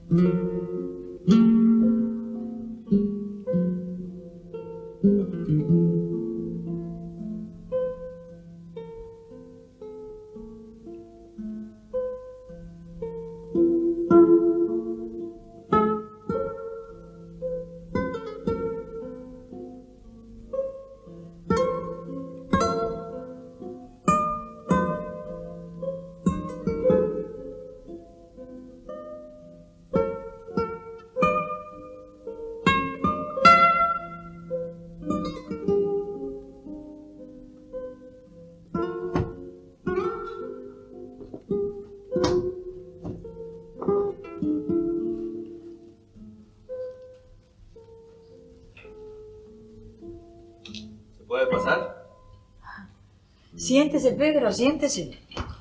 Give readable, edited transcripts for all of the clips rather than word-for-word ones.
¿Puede pasar? Siéntese, Pedro, siéntese.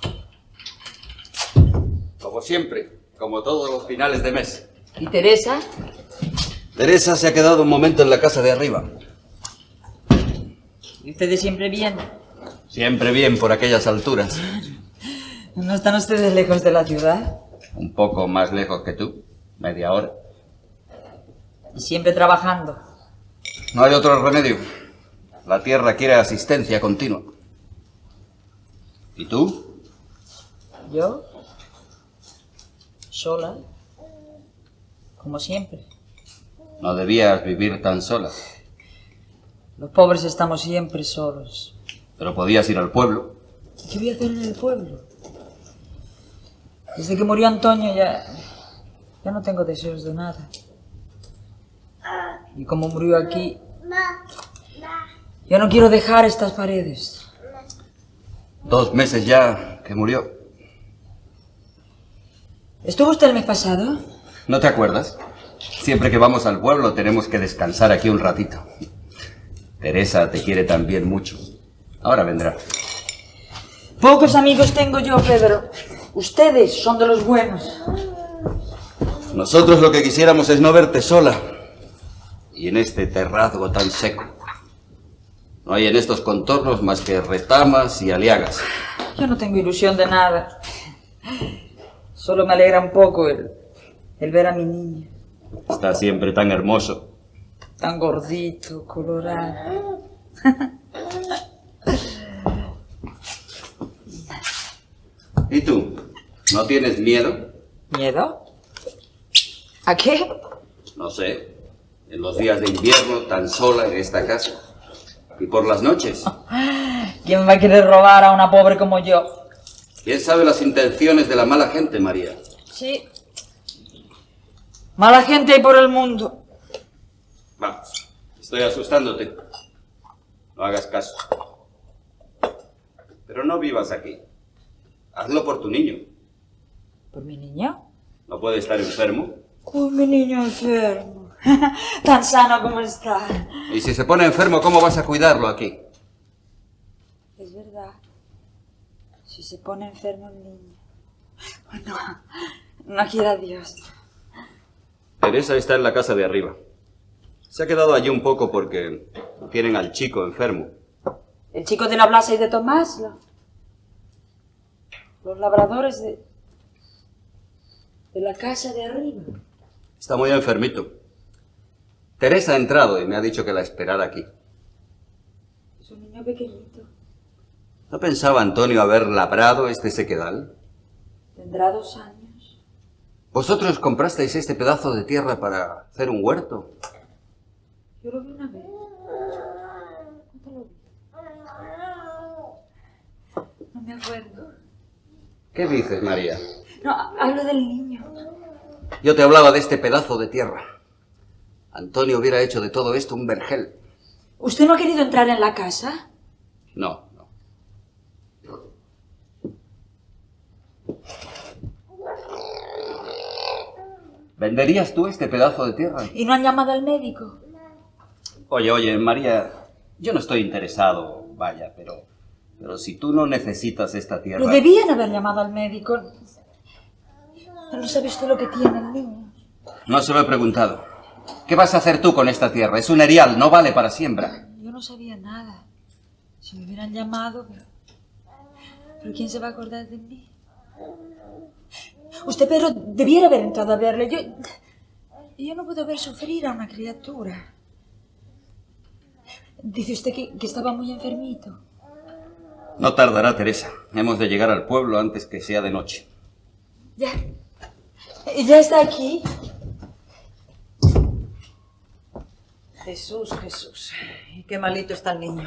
Como siempre, como todos los finales de mes. ¿Y Teresa? Teresa se ha quedado un momento en la casa de arriba. ¿Y ustedes siempre bien? Siempre bien por aquellas alturas. ¿No están ustedes lejos de la ciudad? Un poco más lejos que tú, media hora. ¿Y siempre trabajando? No hay otro remedio. La tierra quiere asistencia continua. ¿Y tú? ¿Yo? Sola. Como siempre. No debías vivir tan sola. Los pobres estamos siempre solos. Pero podías ir al pueblo. ¿Qué voy a hacer en el pueblo? Desde que murió Antonio ya no tengo deseos de nada. Y como murió aquí, yo no quiero dejar estas paredes. 2 meses ya que murió. ¿Estuvo usted el mes pasado? ¿No te acuerdas? Siempre que vamos al pueblo tenemos que descansar aquí un ratito. Teresa te quiere también mucho. Ahora vendrá. Pocos amigos tengo yo, Pedro. Ustedes son de los buenos. Nosotros lo que quisiéramos es no verte sola. Y en este terrazgo tan seco. No hay en estos contornos más que retamas y aliagas. Yo no tengo ilusión de nada. Solo me alegra un poco el ver a mi niño. Está siempre tan hermoso. Tan gordito, colorado. ¿Y tú? ¿No tienes miedo? ¿Miedo? ¿A qué? No sé. En los días de invierno, tan sola en esta casa. ¿Y por las noches? ¿Quién va a querer robar a una pobre como yo? ¿Quién sabe las intenciones de la mala gente, María? Sí. Mala gente hay por el mundo. Vamos, estoy asustándote. No hagas caso. Pero no vivas aquí. Hazlo por tu niño. ¿Por mi niño? ¿No puede estar enfermo? Por mi niño enfermo. Tan sano como está. Y si se pone enfermo, ¿cómo vas a cuidarlo aquí? Es verdad. Si se pone enfermo el niño. No, no quiera Dios. Teresa está en la casa de arriba. Se ha quedado allí un poco porque tienen al chico enfermo. El chico de la Blasa y de Tomás, los labradores de la casa de arriba. Está muy enfermito. Teresa ha entrado y me ha dicho que la esperara aquí. Es un niño pequeñito. ¿No pensaba Antonio haber labrado este sequedal? Tendrá 2 años. ¿Vosotros comprasteis este pedazo de tierra para hacer un huerto? Yo lo vi una vez. ¿Cuándo lo vi? No me acuerdo. ¿Qué dices, María? No, hablo del niño. Yo te hablaba de este pedazo de tierra. Antonio hubiera hecho de todo esto un vergel. ¿Usted no ha querido entrar en la casa? No, no. ¿Venderías tú este pedazo de tierra? ¿Y no han llamado al médico? Oye, María, yo no estoy interesado, vaya, pero si tú no necesitas esta tierra... Pero debían haber llamado al médico. ¿No sabe usted lo que tiene el niño? No se lo he preguntado. ¿Qué vas a hacer tú con esta tierra? Es un erial, no vale para siembra. Yo no sabía nada. Si me hubieran llamado, pero ¿quién se va a acordar de mí? Usted, pero, debiera haber entrado a verle. Yo no puedo ver sufrir a una criatura. Dice usted que estaba muy enfermito. No tardará, Teresa. Hemos de llegar al pueblo antes que sea de noche. ¿Ya está aquí? Jesús, Jesús. Qué malito está el niño.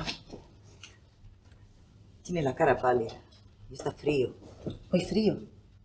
Tiene la cara pálida y está frío. Muy frío.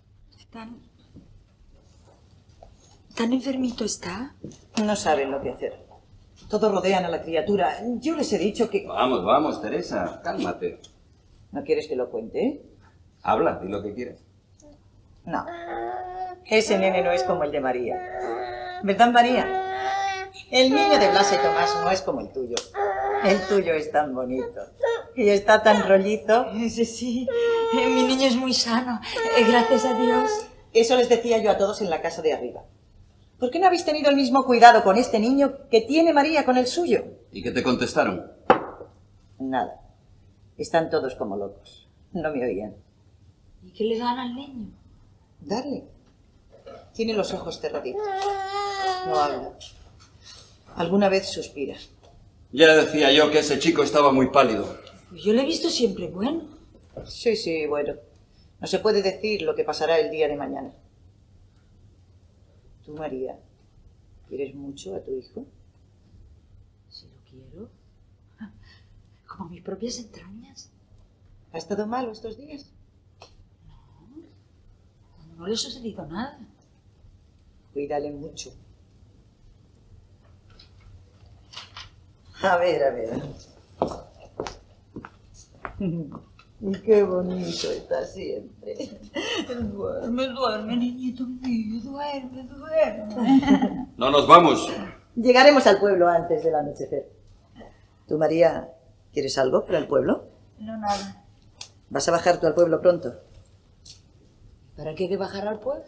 ¿Tan enfermito está? No saben lo que hacer. Todos rodean a la criatura. Yo les he dicho que... Vamos, vamos, Teresa. Cálmate. ¿No quieres que lo cuente? Habla, di lo que quieras. No. Ese nene no es como el de María. ¿Verdad, María? El niño de Blas y Tomás no es como el tuyo. El tuyo es tan bonito. Y está tan rollizo. Sí. Mi niño es muy sano. Gracias a Dios. Eso les decía yo a todos en la casa de arriba. ¿Por qué no habéis tenido el mismo cuidado con este niño que tiene María con el suyo? ¿Y qué te contestaron? Nada. Están todos como locos. No me oían. ¿Y qué le dan al niño? Darle. Tiene los ojos cerraditos. No habla. Alguna vez suspira. Ya decía yo que ese chico estaba muy pálido. Yo lo he visto siempre bueno. Sí, bueno. No se puede decir lo que pasará el día de mañana. Tú, María, ¿quieres mucho a tu hijo? Si lo quiero. Como mis propias entrañas. ¿Ha estado malo estos días? No le ha sucedido nada. Cuídale mucho. A ver. Y qué bonito está siempre. Duerme, niñito mío, duerme. No nos vamos. Llegaremos al pueblo antes del anochecer. ¿Tú, María, quieres algo para el pueblo? No, nada. ¿Vas a bajar tú al pueblo pronto? ¿Para qué hay que bajar al pueblo?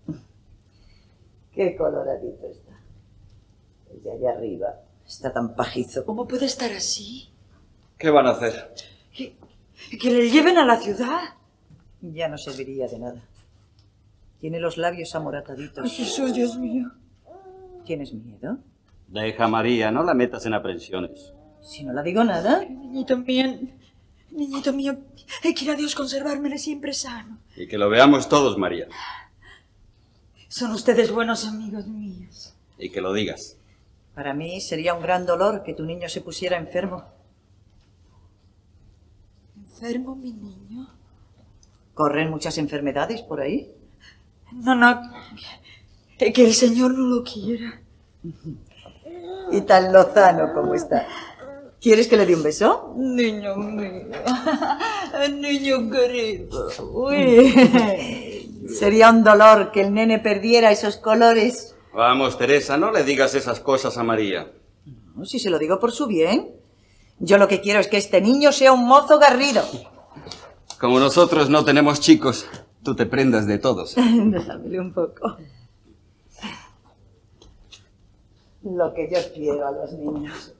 Qué coloradito está. El de allá arriba está tan pajizo. ¿Cómo puede estar así? ¿Qué van a hacer? ¿Que le lleven a la ciudad? Ya no serviría de nada. Tiene los labios amorataditos. Ay, Jesús, Dios mío. ¿Tienes miedo? Deja a María, no la metas en aprensiones. Si no la digo nada. Niñito mío, quiera Dios conservármele siempre sano. Y que lo veamos todos, María. Son ustedes buenos amigos míos. Y que lo digas. Para mí sería un gran dolor que tu niño se pusiera enfermo. ¿Enfermo mi niño? ¿Corren muchas enfermedades por ahí? No, que el Señor no lo quiera. Y tan lozano como está. ¿Quieres que le dé un beso? Niño mío, niño querido. Uy. Sería un dolor que el nene perdiera esos colores. Vamos, Teresa, no le digas esas cosas a María. No, si se lo digo por su bien. Yo lo que quiero es que este niño sea un mozo garrido. Como nosotros no tenemos chicos, tú te prendas de todos. Déjamele un poco. Lo que yo quiero a los niños.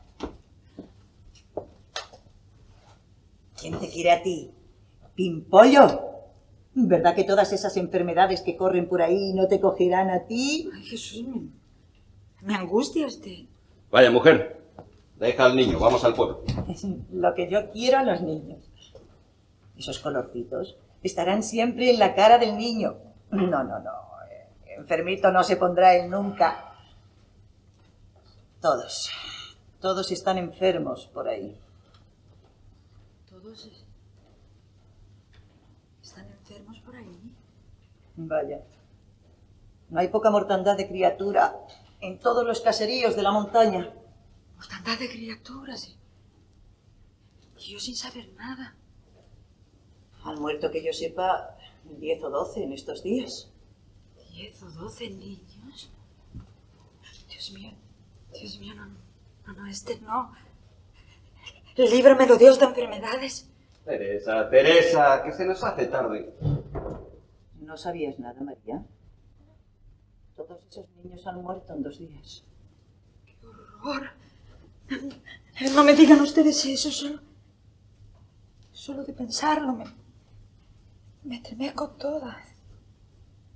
¿Quién te quiere a ti? ¿Pimpollo? ¿Verdad que todas esas enfermedades que corren por ahí no te cogerán a ti? Ay, Jesús, me angustia usted. Vaya, mujer, deja al niño, vamos al pueblo. Es lo que yo quiero a los niños. Esos colorcitos estarán siempre en la cara del niño. No. Enfermito no se pondrá él nunca. Todos están enfermos por ahí. ¿Todos están enfermos por ahí? Vaya. No hay poca mortandad de criatura en todos los caseríos de la montaña. Mortandad de criaturas. Y yo sin saber nada. Han muerto, que yo sepa, 10 o 12 en estos días. 10 o 12 niños. Dios mío, no, este no. Líbramelo, Dios, de enfermedades. Teresa, que se nos hace tarde. ¿No sabías nada, María? Todos esos niños han muerto en 2 días. ¡Qué horror! No me digan ustedes eso, solo de pensarlo me estremezco toda.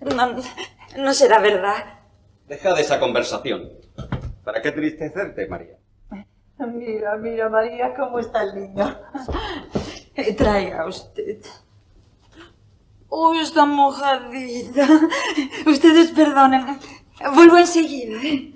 No, no será verdad. Deja de esa conversación. ¿Para qué tristecerte, María? Mira, mira, María, cómo está el niño. Traiga usted. Uy, está mojadita. Ustedes perdonen. Vuelvo enseguida, ¿eh?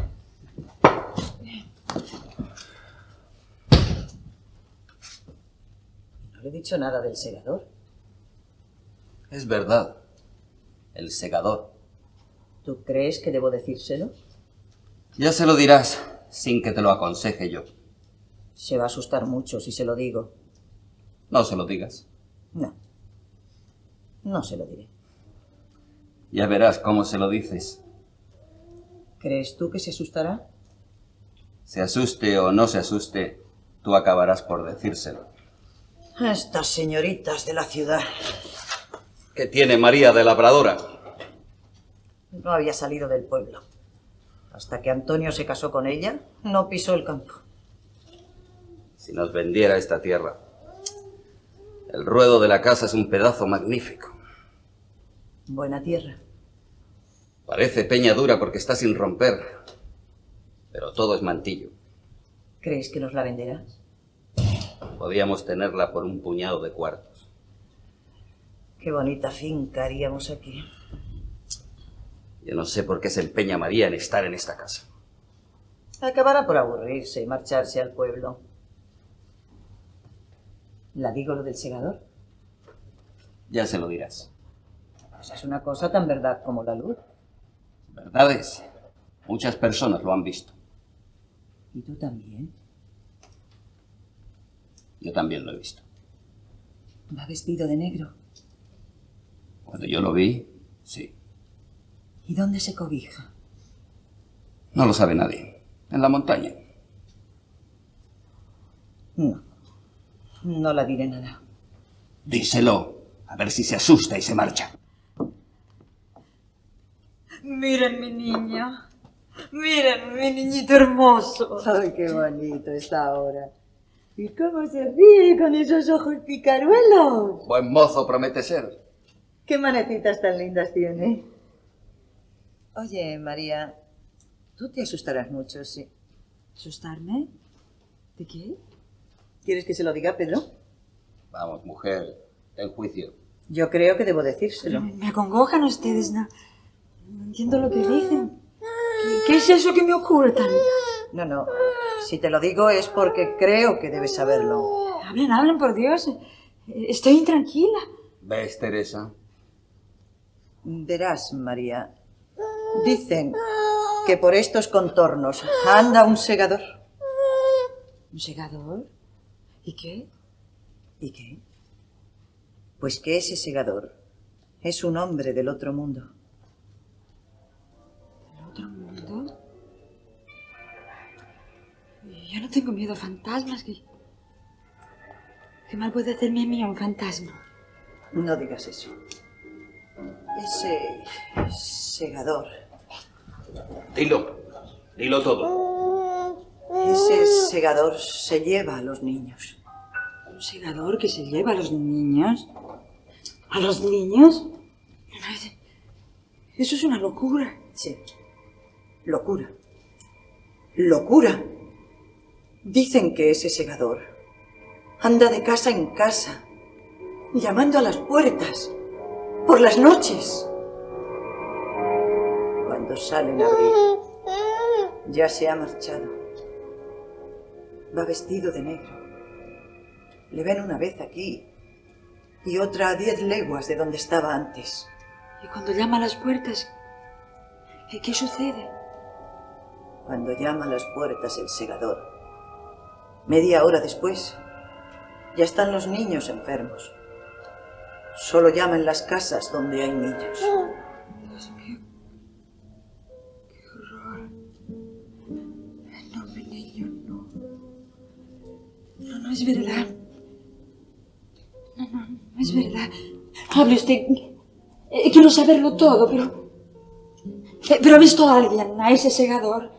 No le he dicho nada del segador. Es verdad. El segador. ¿Tú crees que debo decírselo? Ya se lo dirás, sin que te lo aconseje yo. Se va a asustar mucho si se lo digo. No se lo digas. No. No se lo diré. Ya verás cómo se lo dices. ¿Crees tú que se asustará? Se asuste o no se asuste, tú acabarás por decírselo. Estas señoritas de la ciudad. ¿Qué tiene María de labradora? No había salido del pueblo. Hasta que Antonio se casó con ella, no pisó el campo. Si nos vendiera esta tierra. El ruedo de la casa es un pedazo magnífico. Buena tierra. Parece peña dura porque está sin romper, pero todo es mantillo. ¿Crees que nos la venderás? Podíamos tenerla por un puñado de cuartos. Qué bonita finca haríamos aquí. Yo no sé por qué se empeña María en estar en esta casa. Acabará por aburrirse y marcharse al pueblo. ¿La digo lo del segador? Ya se lo dirás. Pues es una cosa tan verdad como la luz. ¿Verdades? Muchas personas lo han visto. ¿Y tú también? Yo también lo he visto. Va vestido de negro. Cuando yo lo vi, sí. ¿Y dónde se cobija? No lo sabe nadie. En la montaña. No. No la diré nada. Díselo. A ver si se asusta y se marcha. Miren mi niño. Miren mi niñito hermoso. ¡Ay, qué bonito está ahora! ¿Y cómo se ríe con esos ojos picaruelos? Buen mozo promete ser. ¿Qué manecitas tan lindas tiene? Oye, María, tú te asustarás mucho, sí. ¿Asustarme? ¿De qué? ¿Quieres que se lo diga a Pedro? Vamos, mujer, ten juicio. Yo creo que debo decírselo. Me acongojan ustedes, no entiendo lo que dicen. ¿Qué es eso que me ocultan? No, no. Si te lo digo es porque creo que debes saberlo. Hablen, por Dios. Estoy intranquila. ¿Ves, Teresa? Verás, María. Dicen que por estos contornos anda un segador. ¿Un segador? ¿Y qué? ¿Y qué? Pues que ese segador es un hombre del otro mundo. ¿Del otro mundo? Yo no tengo miedo a fantasmas. ¿Qué mal puede hacerme a mí un fantasma? No digas eso. Ese segador. Dilo todo. Ese segador se lleva a los niños. ¿Un segador que se lleva a los niños? ¿A los niños? Eso es una locura. Sí. Locura. ¡Locura! Dicen que ese segador anda de casa en casa, llamando a las puertas, por las noches. Cuando salen a abrir, ya se ha marchado. Va vestido de negro. Le ven una vez aquí y otra a 10 leguas de donde estaba antes. Y cuando llama a las puertas, ¿qué sucede? Cuando llama a las puertas el segador, media hora después, ya están los niños enfermos. Solo llama en las casas donde hay niños. Dios mío, qué horror. No, mi niño, no. No es verdad. No es verdad. Hable usted. Quiero saberlo todo, pero ha visto a alguien, a ese segador.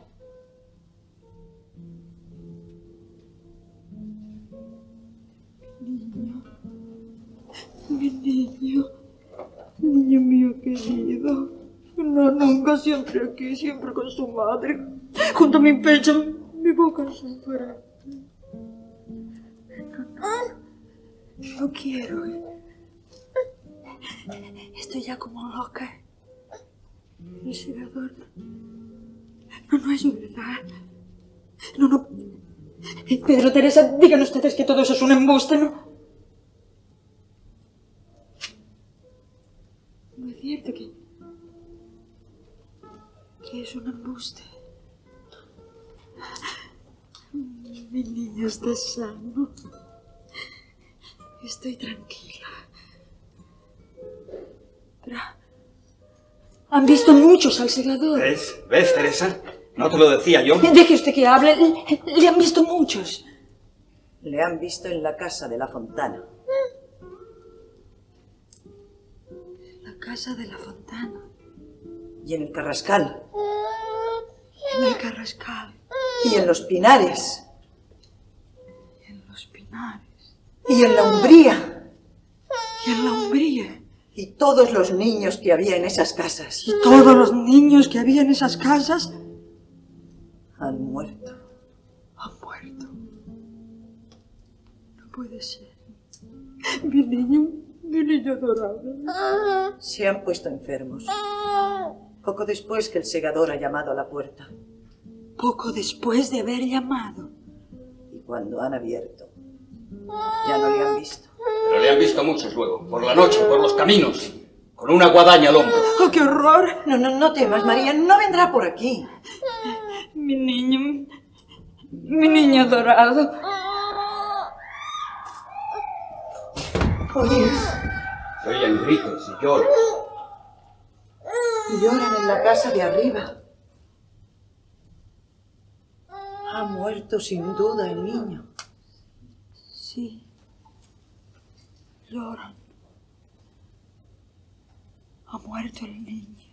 Mi niño mío querido. No, nunca, siempre aquí, siempre con su madre. Junto a mi pecho, mi boca en su frente. No quiero. Estoy ya como loca. El segador. No es verdad. No. Pedro, Teresa, digan ustedes que todo eso es un embuste, ¿no? No es cierto que es un embuste. Mi niño está sano. Estoy tranquila. Pero han visto muchos al segador. ¿Ves, Teresa? No te lo decía yo. Deje usted que hable. Le han visto muchos. Le han visto en la casa de la Fontana. La casa de la Fontana. Y en el Carrascal. En el Carrascal. Y en los Pinares. Y en los Pinares. Y en la Umbría. Y en la Umbría. Y todos los niños que había en esas casas. Y todos los niños que había en esas casas han muerto. Han muerto. No puede ser. Mi niño adorado. Se han puesto enfermos. Poco después que el segador ha llamado a la puerta. Poco después de haber llamado. Y cuando han abierto, ya no le han visto. Pero le han visto muchos luego, por la noche, por los caminos, con una guadaña al hombro. ¡Oh, qué horror! No temas, María, no vendrá por aquí. Mi niño adorado. ¿Oyes? Se oyen gritos y lloros. Y lloran en la casa de arriba. Ha muerto sin duda el niño. Sí. Lloran. Ha muerto el niño.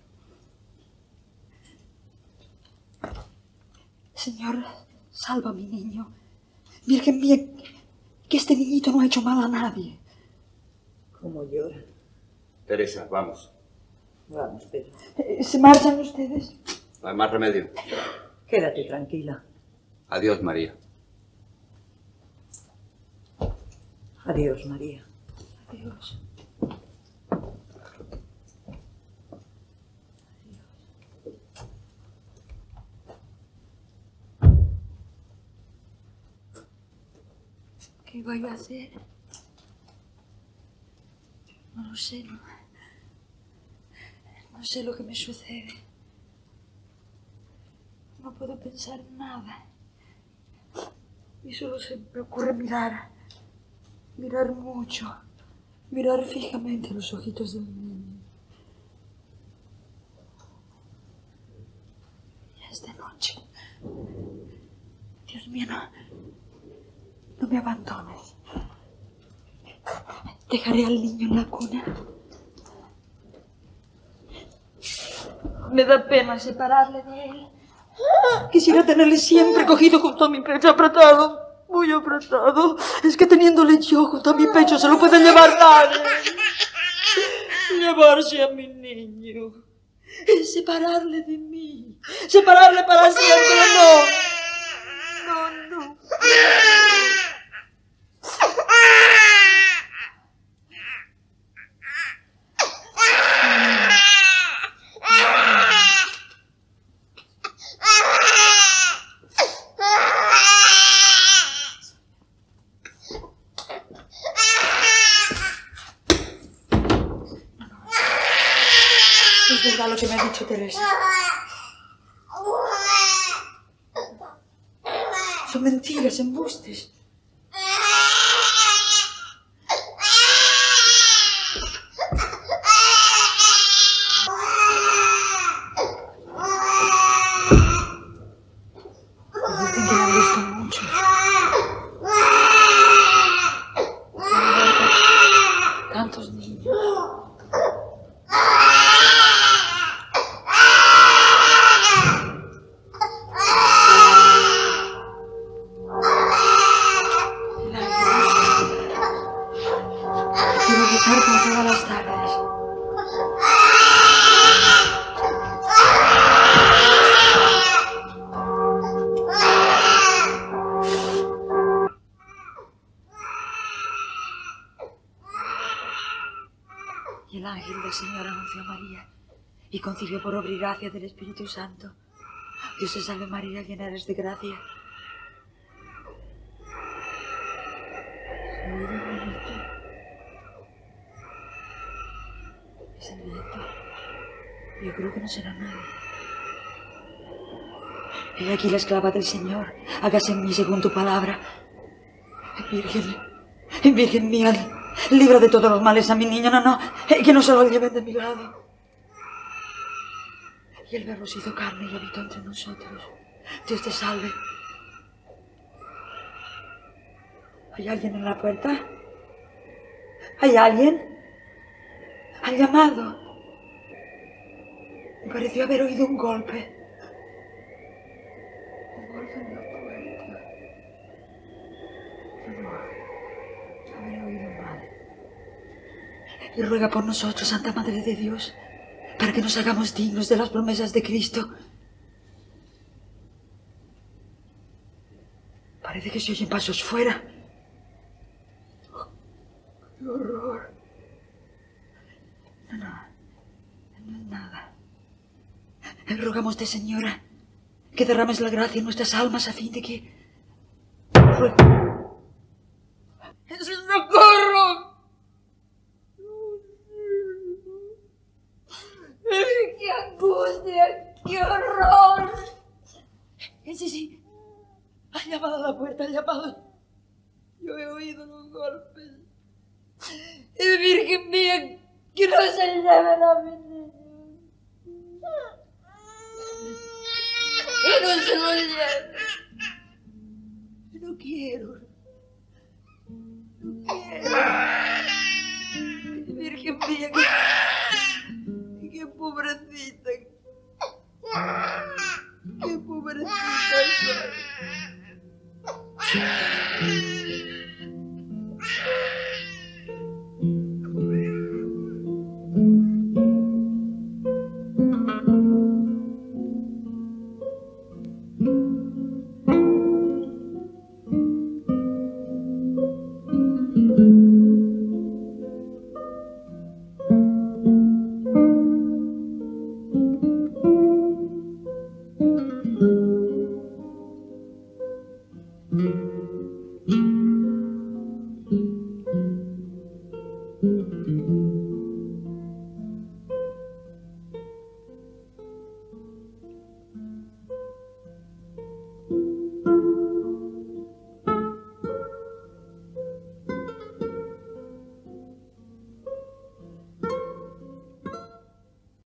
Señor, salva a mi niño. Virgen mía, que este niñito no ha hecho mal a nadie. ¿Cómo lloran? Teresa, vamos. Vamos, Pedro. ¿Se marchan ustedes? No hay más remedio. Quédate tranquila. Adiós, María. Adiós, María. Adiós. ¿Qué voy a hacer? No lo sé, no sé lo que me sucede. No puedo pensar en nada. Y solo se me ocurre mirar mucho, mirar fijamente los ojitos del niño. Ya es de noche. Dios mío, no me abandones. Dejaré al niño en la cuna. Me da pena separarle de él. Quisiera tenerle siempre cogido junto a mi pecho, apretado, muy apretado. Es que teniéndole yo junto a mi pecho se lo puede llevar nadie. Llevarse a mi niño. Separarle de mí. Separarle para siempre, no. Es verdad lo que me ha dicho Teresa. Son mentiras, embustes. Dicen que la han visto mucho. Tantos niños. ángel del Señor anunció a María y concibió por obra y gracia del Espíritu Santo. Dios te salve María, llena eres de gracia. Es el viento. Yo creo que no será nadie. He aquí la esclava del Señor, hágase en mí según tu palabra. Virgen mía, libra de todos los males a mi niño, no, que no se lo lleven de mi lado. Y el Verbo se hizo carne y habitó entre nosotros. Dios te salve. ¿Hay alguien en la puerta? ¿Hay alguien? ¿Han llamado? Me pareció haber oído un golpe. Un golpe en la puerta. No, habré oído mal. Y ruega por nosotros, Santa Madre de Dios, para que nos hagamos dignos de las promesas de Cristo. Parece que se oyen pasos fuera. Oh, ¡qué horror! No es nada. Rogamoste, Señora, que derrames la gracia en nuestras almas a fin de que... ¡Socorro! ¡Qué angustia! ¡Qué horror! Sí. Ha llamado a la puerta, ha llamado. Yo he oído los golpes. Virgen mía, que no se lleven a mi niño. Que no se lo lleven. No quiero. Virgen mía, qué pobrecita. Qué pobrecita soy.